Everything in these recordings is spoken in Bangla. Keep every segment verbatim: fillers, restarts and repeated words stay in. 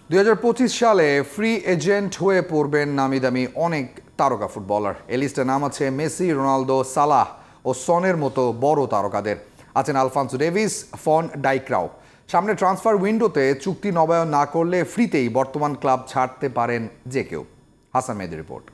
দুই হাজার পঁচিশ সালে ফ্রি এজেন্ট হয়ে পড়বেন নামি দামি অনেক তারকা ফুটবলার। এ লিস্টে নাম আছে মেসি, রোনালদো, সালাহ ও সনের মতো বড় তারকাদের। আছেন আলফান্সো ডেভিস, ফন ডাইকরাও। সামনে ট্রান্সফার উইন্ডোতে চুক্তি নবায়ন না করলে ফ্রিতেই বর্তমান ক্লাব ছাড়তে পারেন যে কেউ। হাসান মেহেদীর রিপোর্ট।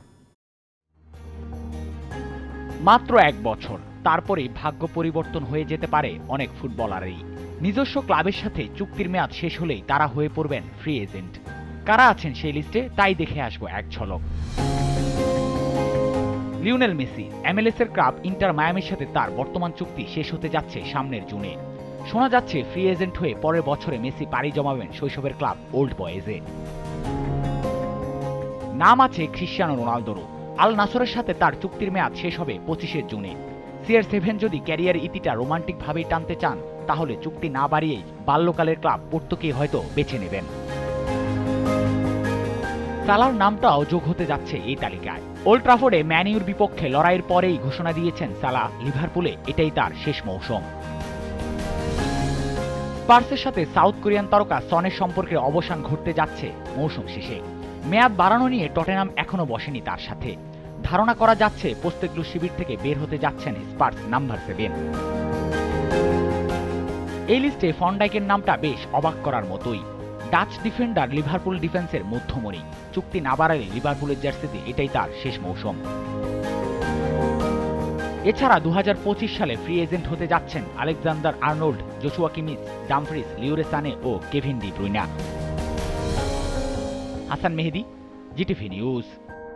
মাত্র এক বছর, তারপরেই ভাগ্য পরিবর্তন হয়ে যেতে পারে অনেক ফুটবলারেরই। নিজস্ব ক্লাবের সাথে চুক্তির মেয়াদ শেষ হলেই তারা হয়ে পড়বেন ফ্রি এজেন্ট। কারা আছেন সেই লিস্টে তাই দেখে আসবো এক ঝলক। লিওনেল মেসি, এমএলএস এর ক্লাব ইন্টার মায়ামির সাথে তার বর্তমান চুক্তি শেষ হতে যাচ্ছে সামনের জুনে। শোনা যাচ্ছে ফ্রি এজেন্ট হয়ে পরের বছরে মেসি পাড়ি জমাবেন শৈশবের ক্লাব ওল্ড বয়েজে। নাম আছে ক্রিশ্চিয়ানো রোনালদোরও। আল নাসরের সাথে তার চুক্তির মেয়াদ শেষ হবে পঁচিশে জুনে। সি আর সেভেন যদি ক্যারিয়ার ইতিটা রোমান্টিক ভাবেই টানতে চান, তাহলে চুক্তি না বাড়িয়েই বাল্যকালের ক্লাব পোর্তোকেই হয়তো বেছে নেবেন। সালার নামটাও যোগ হতে যাচ্ছে এই তালিকায়। ওল্ড ট্রাফোর্ডে ম্যান ইউর বিপক্ষে লড়াইয়ের পরেই ঘোষণা দিয়েছেন সালাহ লিভারপুলে এটাই তার শেষ মৌসুম। স্পার্সের সাথে সাউথ কোরিয়ান তারকা সনের সম্পর্কে অবসান ঘটতে যাচ্ছে মৌসুম শেষে। মেয়াদ বাড়ানো নিয়ে টটেনহাম এখনো বসেনি তার সাথে। ধারণা করা যাচ্ছে পোস্তেগ্লু শিবির থেকে বের হতে যাচ্ছেন স্পার্স নাম্বার সেভেন। এই লিস্টে ফন ডাইকের নামটা বেশ অবাক করার মতোই। ডাচ ডিফেন্ডার লিভারপুল ডিফেন্সের মধ্যমণি, চুক্তি না বাড়ালে লিভারপুলের জার্সিতে এটাই তার শেষ মৌসুম। এছাড়া দু হাজার পঁচিশ সালে ফ্রি এজেন্ট হতে যাচ্ছেন Alexander Arnold, Joshua Kimmich, Dumfries, Leroy Sane ও Kevin De Bruyne. Hasan Mehedi, GTV news.